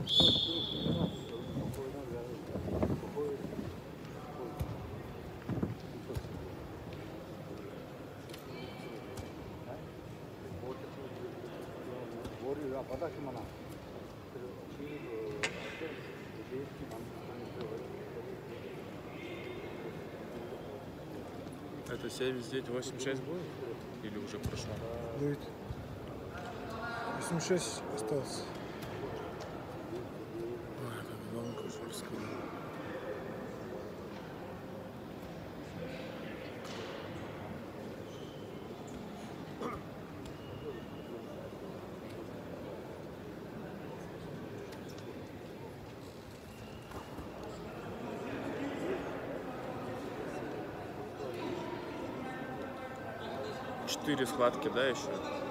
Это 79, 86 будет? Или уже прошло? Будет. 86 остался. Ой, как гонка жесткая. Четыре схватки, да, еще?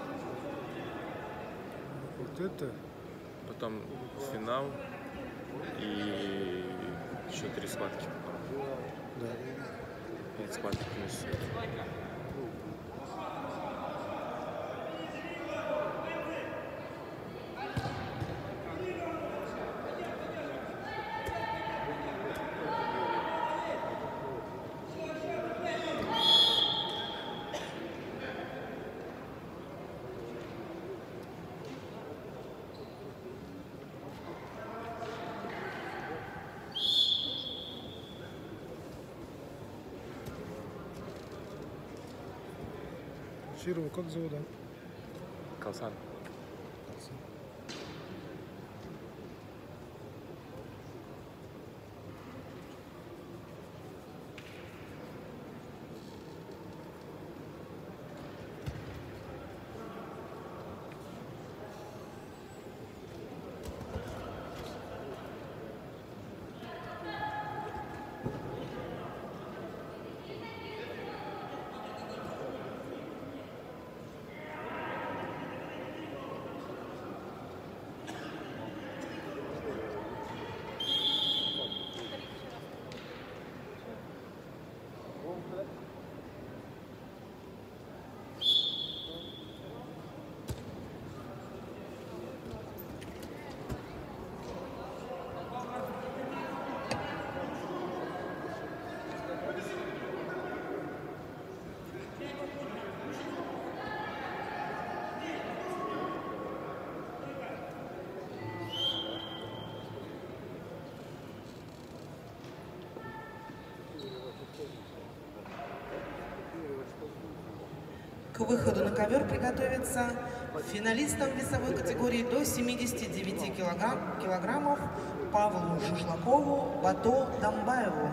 Вот это? Потом финал и еще 3 схватки. Да. 5 схваток плюс. Широва как зовут, а? Калсан. К выходу на ковер приготовиться финалистам весовой категории до 79 килограммов Павлу Шашлакову, Бато Дамбаеву.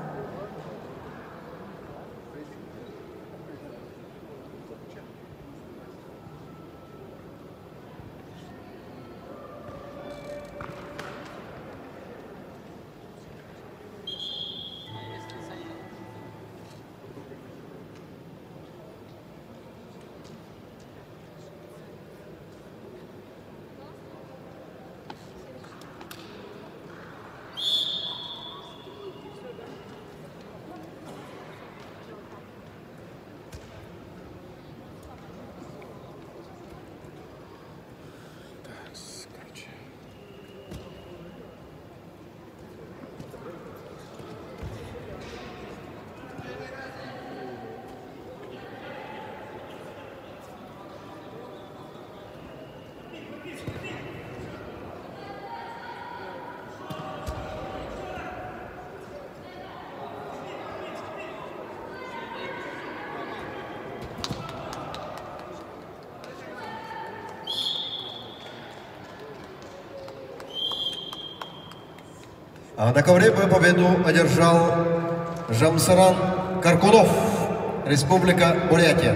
На ковре победу одержал Жамсаран Каркунов, Республика Бурятия.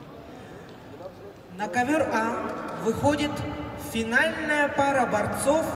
На ковер А выходит финальная пара борцов